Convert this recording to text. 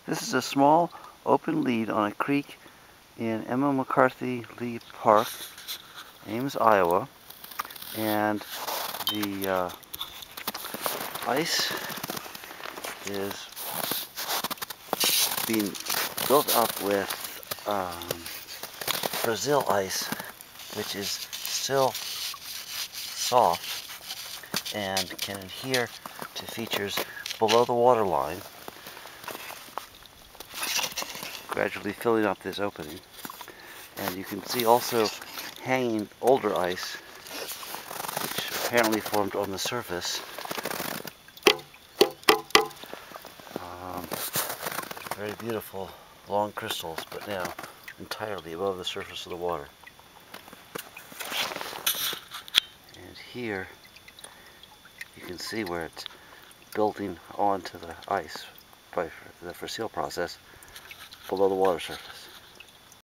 This is a small open lead on a creek in Emma McCarthy Lee Park, Ames, Iowa, and the ice is being built up with Frazil ice, which is still soft and can adhere to features below the water line, gradually filling up this opening. And you can see also hanging older ice, which apparently formed on the surface. Very beautiful long crystals, but now entirely above the surface of the water. And here you can see where it's building onto the ice by the Frazil process below the water surface.